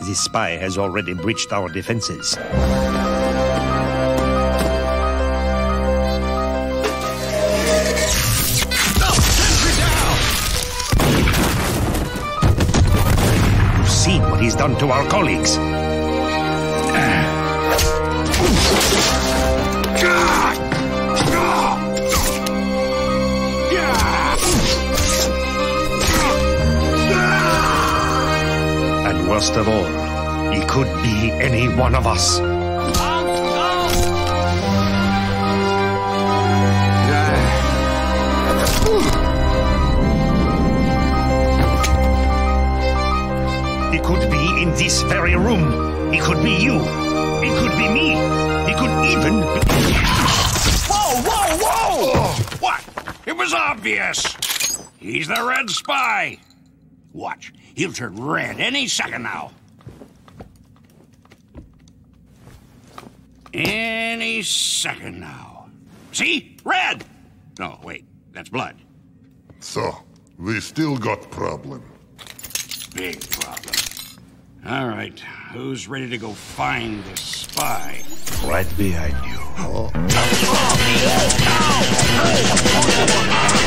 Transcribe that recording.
this spy has already breached our defenses. You've seen what he's done to our colleagues. And worst of all, he could be any one of us. He could be in this very room. He could be you. It could be me. It could even be... Whoa, whoa, whoa! What? It was obvious. He's the Red Spy. Watch. He'll turn red any second now. Any second now. See? Red! No, wait. That's blood. So, we still got problem. Big problem. All right. Who's ready to go find this spy? Right behind you. Oh.